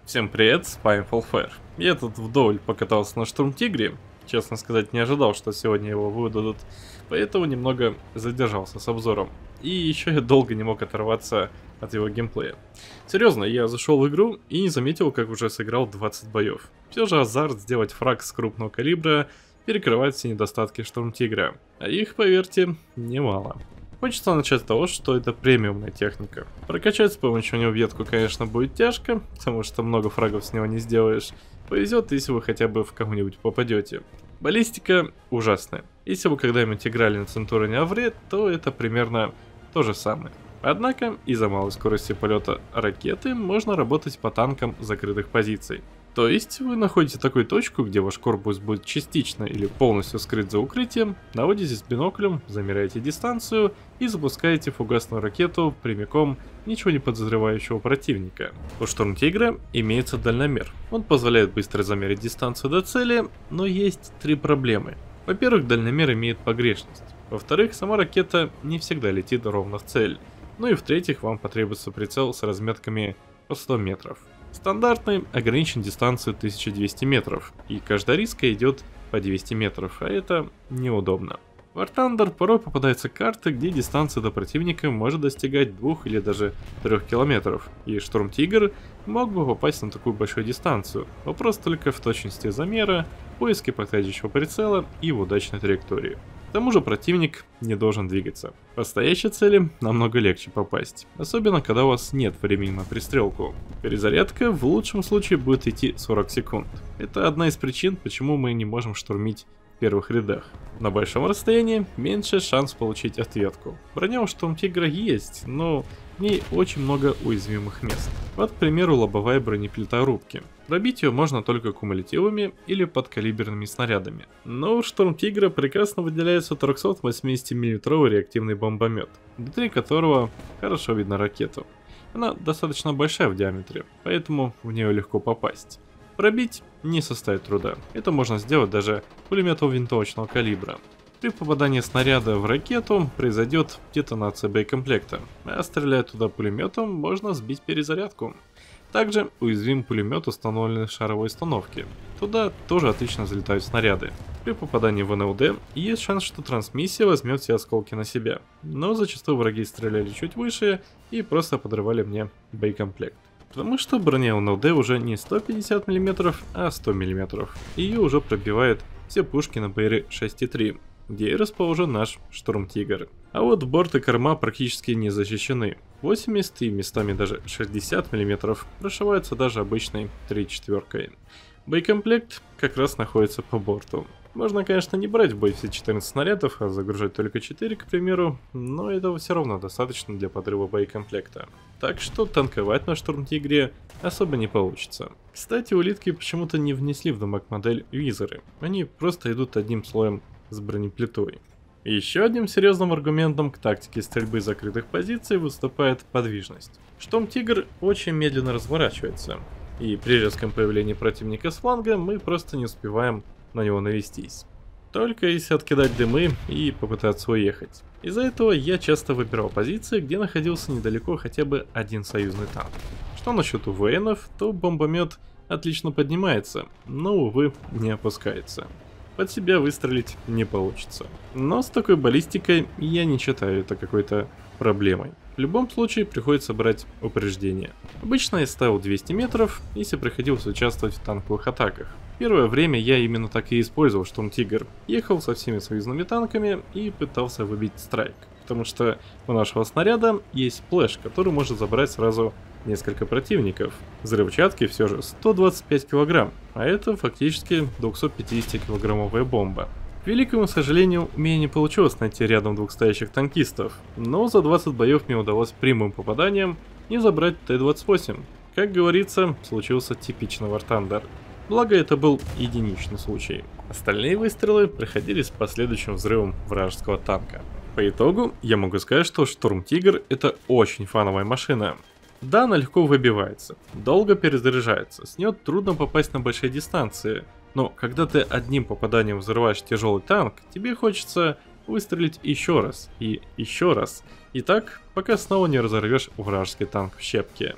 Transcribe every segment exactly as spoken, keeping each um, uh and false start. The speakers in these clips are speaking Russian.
Всем привет, с вами Fallfire. Я тут вдоволь покатался на Штурм Тигре. Честно сказать, не ожидал, что сегодня его выдадут, поэтому немного задержался с обзором. И еще я долго не мог оторваться от его геймплея. Серьезно, я зашел в игру и не заметил, как уже сыграл двадцать боев. Все же азарт сделать фраг с крупного калибра перекрывает все недостатки Штурм Тигра, а их, поверьте, немало. Хочется начать с того, что это премиумная техника. Прокачать с помощью него ветку, конечно, будет тяжко, потому что много фрагов с него не сделаешь. Повезет, если вы хотя бы в кого-нибудь попадете. Баллистика ужасная. Если вы когда-нибудь играли на Центурионе Авре, то это примерно то же самое. Однако, из-за малой скорости полета ракеты можно работать по танкам закрытых позиций. То есть вы находите такую точку, где ваш корпус будет частично или полностью скрыт за укрытием, наводитесь биноклем, замеряете дистанцию и запускаете фугасную ракету прямиком ничего не подозревающего противника. У Штурм Тигра имеется дальномер. Он позволяет быстро замерить дистанцию до цели, но есть три проблемы. Во-первых, дальномер имеет погрешность. Во-вторых, сама ракета не всегда летит ровно в цель. Ну и в-третьих, вам потребуется прицел с разметками по сто метров. Стандартный ограничен дистанцией тысяча двести метров, и каждая риска идет по двести метров, а это неудобно. В War Thunder порой попадаются карты, где дистанция до противника может достигать двух или даже трёх километров, и Штурм Тигр мог бы попасть на такую большую дистанцию. Вопрос только в точности замера, поиске подходящего прицела и в удачной траектории. К тому же противник не должен двигаться. По стоящей цели намного легче попасть, особенно когда у вас нет времени на пристрелку. Перезарядка в лучшем случае будет идти сорок секунд. Это одна из причин, почему мы не можем штурмить в первых рядах. На большом расстоянии меньше шанс получить ответку. Броня у Штурм Тигра есть, но в ней очень много уязвимых мест. Вот, к примеру, лобовая бронеплита рубки. Пробить ее можно только кумулятивами или подкалиберными снарядами. Но у Штурм Тигра прекрасно выделяется трёхсотвосьмидесятимиллиметровый реактивный бомбомет, внутри которого хорошо видно ракету. Она достаточно большая в диаметре, поэтому в нее легко попасть. Пробить не составит труда, это можно сделать даже пулеметом винтовочного калибра. При попадании снаряда в ракету произойдет детонация боекомплекта, а стреляя туда пулеметом, можно сбить перезарядку. Также уязвим пулемет, установленный в шаровой установке. Туда тоже отлично залетают снаряды. При попадании в эн эл дэ есть шанс, что трансмиссия возьмет все осколки на себя, но зачастую враги стреляли чуть выше и просто подрывали мне боекомплект. Потому что броня эн эл дэ уже не сто пятьдесят миллиметров, а сто миллиметров. Ее уже пробивает все пушки на бэ эр шесть и три, где и расположен наш Штурм Тигр. А вот борт и корма практически не защищены. восемьдесят и местами даже шестьдесят миллиметров прошиваются даже обычной три четверкой. Боекомплект как раз находится по борту. Можно, конечно, не брать в бой все четырнадцать снарядов, а загружать только четыре, к примеру, но этого все равно достаточно для подрыва боекомплекта. Так что танковать на Штурм Тигре особо не получится. Кстати, улитки почему-то не внесли в дамаг модель визоры. Они просто идут одним слоем с бронеплитой. Еще одним серьезным аргументом к тактике стрельбы закрытых позиций выступает подвижность. Штурм Тигр очень медленно разворачивается, и при резком появлении противника с фланга мы просто не успеваем на него навестись. Только если откидать дымы и попытаться уехать. Из-за этого я часто выбирал позиции, где находился недалеко хотя бы один союзный танк. Что насчет у вэ энов, то бомбомет отлично поднимается, но, увы, не опускается. Под себя выстрелить не получится. Но с такой баллистикой я не считаю это какой-то проблемой. В любом случае приходится брать упреждение. Обычно я ставил двести метров, если приходилось участвовать в танковых атаках. Первое время я именно так и использовал Штурм Тигр. Ехал со всеми союзными танками и пытался выбить страйк. Потому что у нашего снаряда есть сплэш, который может забрать сразу несколько противников. Взрывчатки все же сто двадцать пять килограмм, а это фактически двухсотпятидесятикилограммовая бомба. К великому сожалению, у меня не получилось найти рядом двух стоящих танкистов, но за двадцать боев мне удалось прямым попаданием не забрать тэ двадцать восемь. Как говорится, случился типичный War Thunder. Благо это был единичный случай. Остальные выстрелы приходились последующим взрывом вражеского танка. По итогу я могу сказать, что Штурм Тигр это очень фановая машина. Да, она легко выбивается, долго перезаряжается, с нее трудно попасть на большие дистанции, но когда ты одним попаданием взрываешь тяжелый танк, тебе хочется выстрелить еще раз и еще раз, и так, пока снова не разорвешь вражеский танк в щепки.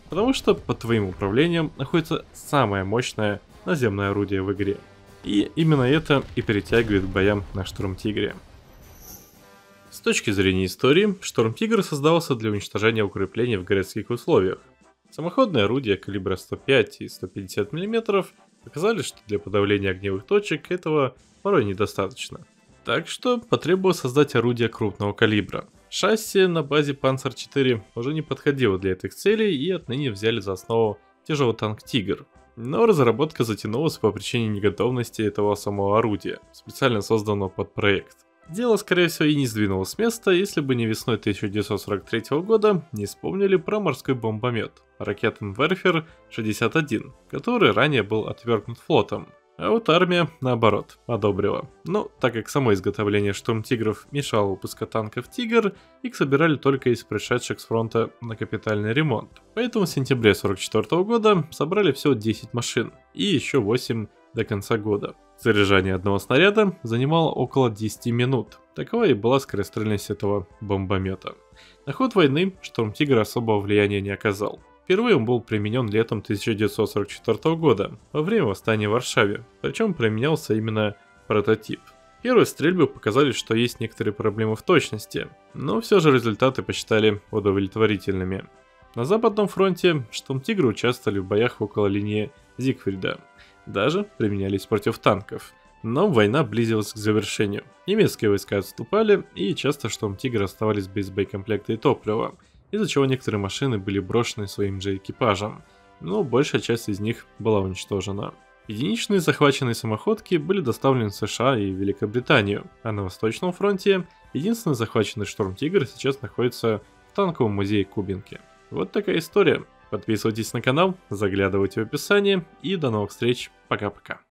Потому что под твоим управлением находится самое мощное наземное орудие в игре. И именно это и перетягивает к боям на Штурм-Тигре. С точки зрения истории, Штурм-Тигр создавался для уничтожения укреплений в городских условиях. Самоходные орудия калибра сто пять и сто пятьдесят миллиметров показали, что для подавления огневых точек этого порой недостаточно. Так что потребовалось создать орудие крупного калибра. Шасси на базе Панцер четыре уже не подходило для этих целей и отныне взяли за основу тяжелый танк Тигр. Но разработка затянулась по причине неготовности этого самого орудия, специально созданного под проект. Дело, скорее всего, и не сдвинулось с места, если бы не весной тысяча девятьсот сорок третьего года не вспомнили про морской бомбомет Raketen Werfer шестьдесят один, который ранее был отвергнут флотом. А вот армия, наоборот, одобрила. Но так как само изготовление штурм-тигров мешало выпуску танков Тигр, их собирали только из пришедших с фронта на капитальный ремонт. Поэтому в сентябре сорок четвёртого года собрали всего десять машин и еще восемь до конца года. Заряжание одного снаряда занимало около десяти минут. Такова и была скорострельность этого бомбомета. На ход войны штурм-тигр особого влияния не оказал. Впервые он был применен летом тысяча девятьсот сорок четвёртого года, во время восстания в Варшаве, причем применялся именно прототип. Первые стрельбы показали, что есть некоторые проблемы в точности, но все же результаты посчитали удовлетворительными. На Западном фронте штурм-тигры участвовали в боях около линии Зигфрида, даже применялись против танков. Но война близилась к завершению. Немецкие войска отступали, и часто штурм-тигры оставались без боекомплекта и топлива, из-за чего некоторые машины были брошены своим же экипажем, но большая часть из них была уничтожена. Единичные захваченные самоходки были доставлены в США и Великобританию, а на Восточном фронте единственный захваченный штурм-тигр сейчас находится в танковом музее Кубинки. Вот такая история. Подписывайтесь на канал, заглядывайте в описание и до новых встреч. Пока-пока.